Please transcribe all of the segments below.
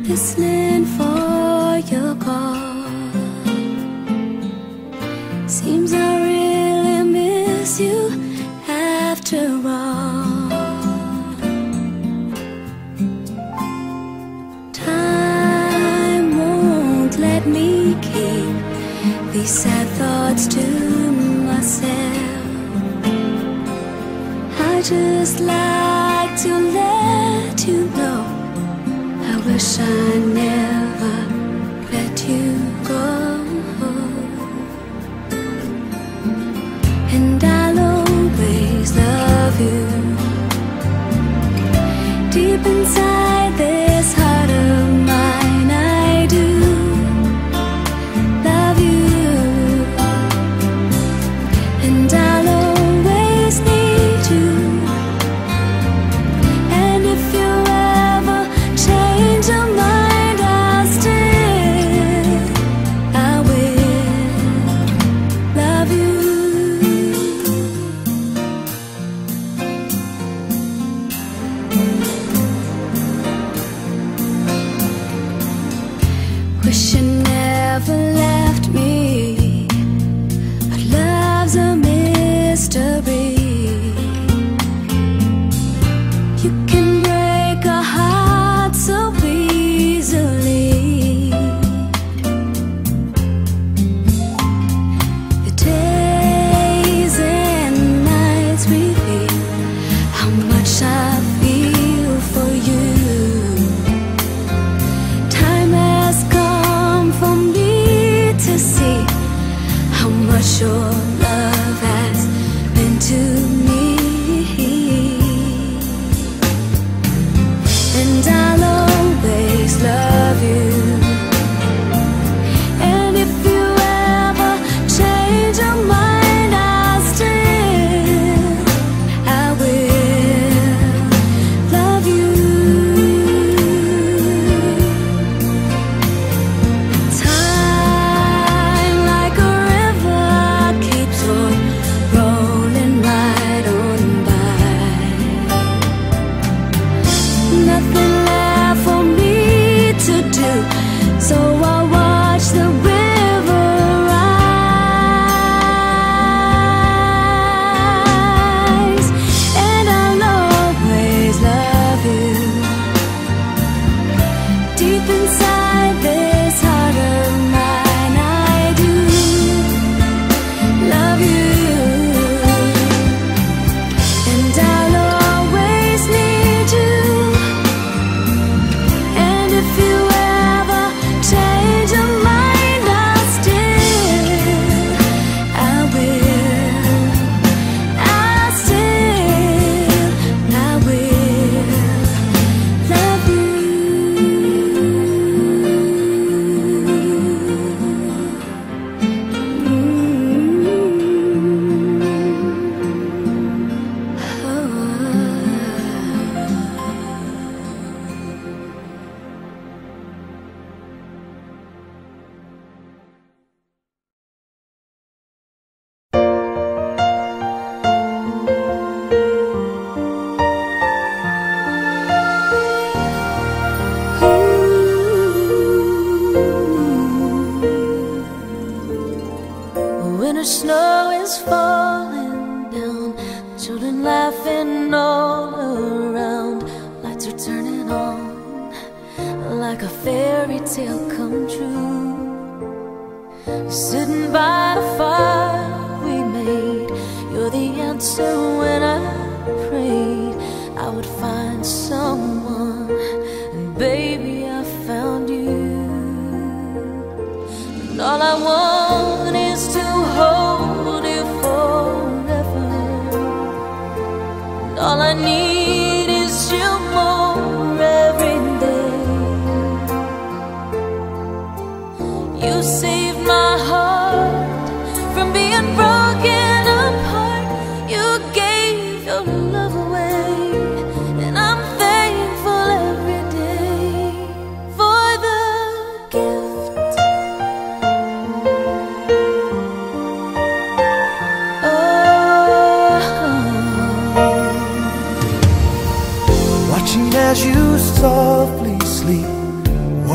listening for your call. Seems I really miss you after all. Time won't let me keep these sad thoughts to myself. I just like to let you know I wish I never let you go. And I'll always love you. Deep inside this heart of mine, I do love you. And I'll always need you. And if you ever change your mind, I'll still, I will love you. Wish you never left me, but love's a mystery. You can break a heart so easily. The days and nights reveal how much I feel for you. Time has come for me to see how much your love has meant to me. And I'll always love you. And if you ever change your mind, I'll still, I will love you. Time like a river keeps on rolling right on by. Nothing left for me to do, so I watch the river rise. And I'll always love you. Deep inside this heart of mine, I do love you. And I'll always need you. And if you ever change your mind, I'll still, I will, I'll still, I will love you. Winter snow is falling down, children laughing all around. Lights are turning on like a fairy tale come true. Sitting by the fire we made, you're the answer when I prayed I would find someone, and baby I found you. And all I want is to hold you forever. And all I need is you more every day. You saved my heart from being broken apart. You gave your love away, and I'm thankful every day for the gift. Watching as you softly sleep,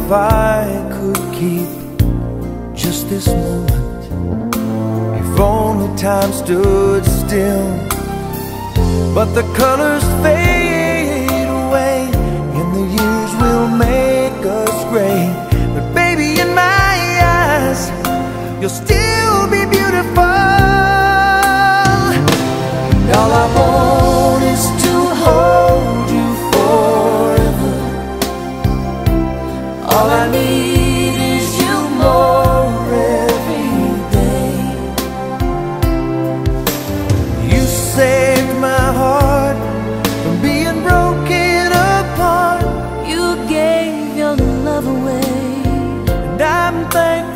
if I could keep just this moment, if only time stood still. But the colors fade away, and the years will make us gray. But baby, in my eyes, you'll still be beautiful. And all I want is to hold you forever. All I need is you more every day. You saved my heart from being broken apart. You gave your love away, and I'm thankful